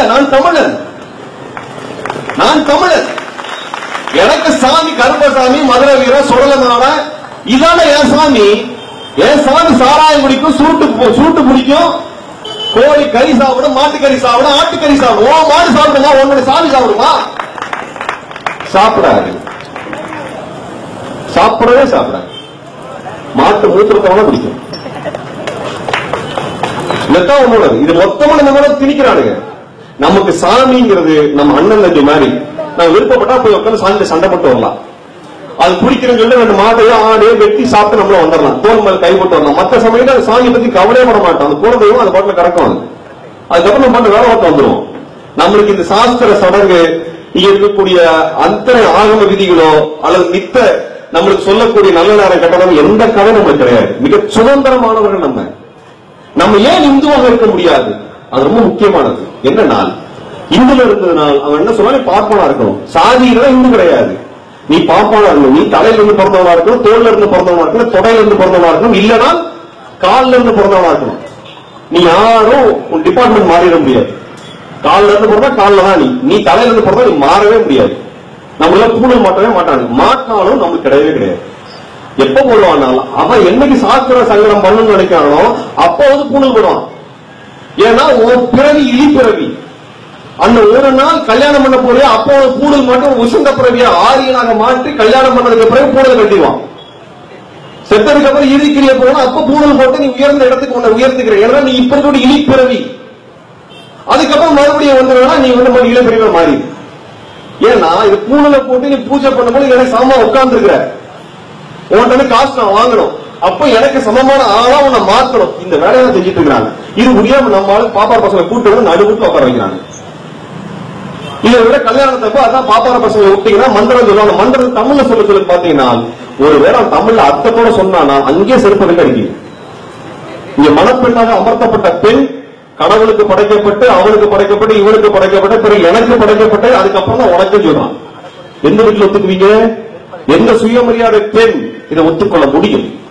நான் தமிழன். நான் தமிழன். எனக்கு சாமி கருப்பசாமி, மதுரை வீரன், சுடலமான இதான என் சாமி. என் சாமி சாராயம் குடிக்கும், சூட்டு பிடிக்கும், கோழி கறி சாப்பிடும், மாட்டுக்கறி சாப்பிடும், ஆட்டுக்கறி சாப்பிடும். ஓ மாடு சாப்பிடுமா? உன்னுடைய சாமி சாப்பிடுமா? சாப்பிடாது. சாப்பிடவே சாப்பிடாது. மாட்டு மூத்திரத்தவன பிடிக்கும். இதுதான் உன்னோட. இது மொத்தமா நம்ம திணிக்கிறானுங்க. நமக்கு சாமிங்கிறது நம்ம அண்ணன் தம்பி மாதிரி. நம்ம விருப்பப்பட்டா போய் உட்காந்து சாமி சண்டை போட்டு வரலாம். அது பிடிக்கிறேன்னு சொல்லி 2 மாட்டையோ ஆடையோ வெட்டி சாப்பிட்டு நம்மள வந்துடலாம். தோல் மேல கை போட்டு வரலாம். மற்ற சமயத்துல அந்த சாமியை பத்தி கவலையே பட மாட்டோம். அந்த கூட தெய்வம் அது பாட்டுல கறக்கும். அதுக்கப்புறம் நம்ம வேலை பார்த்து வந்துடும். நம்மளுக்கு இந்த சாஸ்திர சடங்கு, இங்க இருக்கக்கூடிய அத்தனை ஆகம விதிகளோ அல்லது நித்த நம்மளுக்கு சொல்லக்கூடிய நல்ல நேரம் கட்டணம் எந்த கதை நம்மளுக்கு கிடையாது. மிக சுதந்திரமானவர்கள் நம்ம ஏன் இந்துவாக இருக்க முடியாது? அது ரொம்ப முக்கியமானது. என்னன்னா இந்துல இருந்ததுனால் அவன் என்ன சொல்ல, பார்ப்பனா இருக்கணும். சாதியில இந்து கிடையாது. நீ பாப்பானா இருக்கணும். நீ தலையில இருந்து பிறந்தவனா இருக்கணும், தோல்ல இருந்து பிறந்தவனா இருக்கணும், தொடையில இருந்து பிறந்தவனா இருக்கணும், இல்லனா கால்ல இருந்து பிறந்தவனா இருக்கணும். நீ யாரும் உன் டிபார்ட்மெண்ட் மாறிட முடியாது. கால்ல இருந்து பிறந்தா கால்ல தான் நீ தலையில இருந்து பிறந்தா நீ மாறவே முடியாது. நம்மள பூணல் மாட்டவே மாட்டாங்க. மாட்டினாலும் நமக்கு கிடையவே கிடையாது. எப்ப போடுவானாலும் அவன் என்னைக்கு சாஸ்திர சங்கடம் பண்ணணும்னு நினைக்கிறானோ அப்ப வந்து பூணல் போடுவான். ஏன்னா உன் பிறவி இழி பிறவி. அந்த ஒரு நாள் கல்யாணம் பண்ண போறியா அப்போ பூணல் மட்டும் உசந்த பிறவியா ஆரியனாக மாற்றி கல்யாணம் பண்ணதுக்கு பிறகு பூணல் கட்டிடுவான். செத்ததுக்கு அப்புறம் இறுதிக்கிறிய போனா அப்ப பூணல் போட்டு நீ உயர்ந்த இடத்துக்கு உன்னை உயர்த்துக்கிற. ஏன்னா நீ இப்ப இருக்க இழி பிறவி. அதுக்கப்புறம் மறுபடியும் வந்து நீ வந்து இள பிரிவை மாறி. ஏன்னா இது பூணலை போட்டு நீ பூஜை பண்ணும்போது எனக்கு சமமா உட்கார்ந்து இருக்கிற, உன்கிட்ட காசு நான் வாங்கணும், அப்ப எனக்கு சமமான ஆளா உன்னை மாத்தணும். இந்த வேலையை செஞ்சுட்டு இருக்கிறாங்க. இது முடியாம நம்ம பாப்பார பசங்களை கூட்டு வந்து நடுவுக்கு உட்கார வைக்கிறாங்க. இதை விட கல்யாணத்தப்ப அதான் பாப்பார பசங்களை விட்டீங்கன்னா மந்திரம் சொல்லுவாங்க. மந்திரம் தமிழ்ல சொல்ல பாத்தீங்கன்னா ஒரு வேளை தமிழ்ல அர்த்தத்தோட சொன்னா அங்கே செருப்பது கிடைக்கும். இங்க மணப்பெண்ணாக அமர்த்தப்பட்ட பெண் கடவுளுக்கு படைக்கப்பட்டு, அவனுக்கு படைக்கப்பட்டு, இவனுக்கு படைக்கப்பட்ட, பிறகு எனக்கு படைக்கப்பட்டு, அதுக்கப்புறம் தான் உனக்கு சொல்றான். எந்த வீட்டில் ஒத்துக்குவீங்க? எந்த சுயமரியாதை பெண் இதை ஒத்துக்கொள்ள முடியும்?